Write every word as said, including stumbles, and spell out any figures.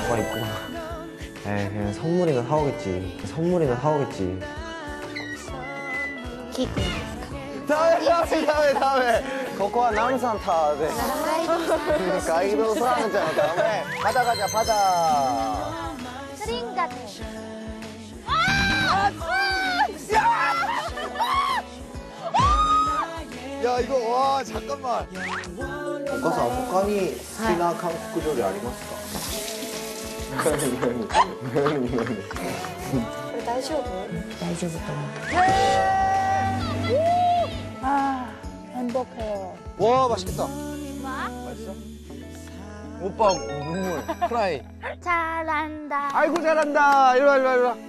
뭐가 있구나. 에이, 그냥 선물이나 사오겠지. 선물이나 사오겠지. 키크. 다음에, 다음에, 다음에, 다음에. 거코와 남산 타베. 가이도 사는잖아, 다음에. 바다 가자, 바다. 스링 같아. 야, 이거, 와, 잠깐만. お母さん、他に好きな韓国料理ありますか？何何何何これ大丈夫？大丈夫と思う。 아, 행복해요. 와, 맛있겠다. 맛있어? 오빠 눈물, 크라이. 잘한다. 아이고, 잘한다. 이리 와, 이리 와, 이리 와.